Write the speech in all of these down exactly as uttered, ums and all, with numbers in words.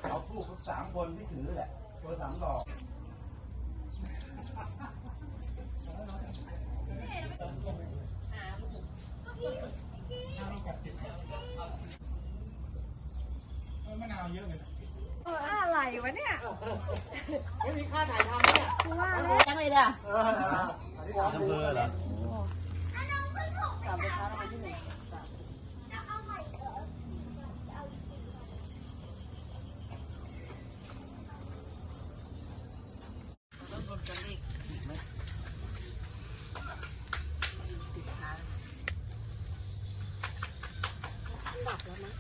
เอาคู่ทั้งสามคนที่ถือแหละตัวสามดอกมะนาวเยอะเลยอะไรวะเนี่ยไม่มีค่าถ่ายทำเนี่ยว่าเลยยังไงเด้ออำเภอเหรอสามเป็นค้าทำไมที่หนึ่งดับแล้วมั้ย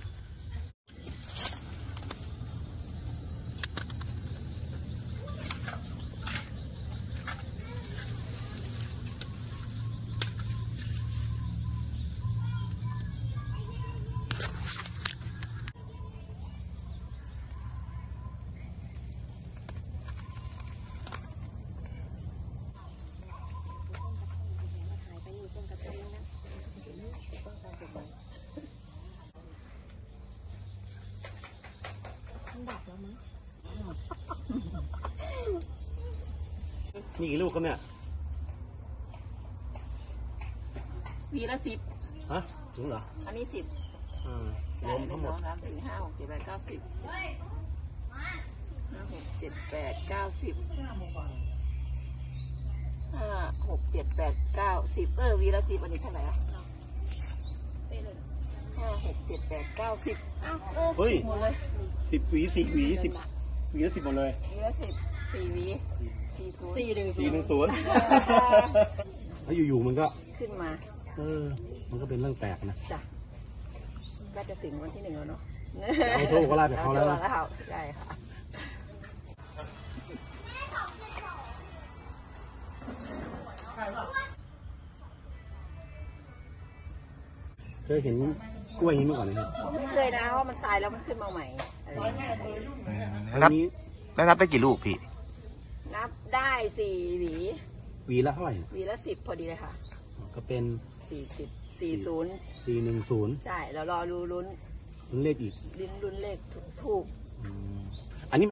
ดับแล้วมั้งนี่กี่ลูกครับเนี่ยวีละสิบฮะถึงเหรออันนี้สิบอ่ารวมทั้งหมดสามสี่ห้าหกเจ็ดแปดเก้าสิบห้าหกเจ็ดแปดเก้าสิบห้าหกเจ็ดแปดเก้าสิบเออวีละสิบอันนี้เท่าไหร่อ่ะห้าหกเจ็ดแปดเก้าสิบอ้าวเออหมดเลยสิบหวีสี่หวีสิบหวีละสิบหมดเลยวีละสิบสี่หวีสี่ศูนย์สี่หนึ่งสี่หนึ่งศูนย์แล้วอยู่ๆมันก็ขึ้นมาเออมันก็เป็นเรื่องแปลกนะจ้ะก็จะถึงวันที่หนึ่งแล้วเนาะเอาโชคก็ลาจากเขาแล้วนะใช่ค่ะเคยเห็นกล้วยนี้เมื่อก่อนไหมครับไม่เคยนะเพราะมันตายแล้วมันขึ้นมาใหม่นับแล้วนับได้กี่ลูกพี่นับได้สี่หวีหวีละเท่าไหร่หวีละสิบพอดีเลยค่ะก็เป็นสี่สิบสี่ศูนย์สี่หนึ่งศูนย์ใช่แล้วรอดูลุ้นลุ้นเลขอีกลุ้นลุ้นเลขถูก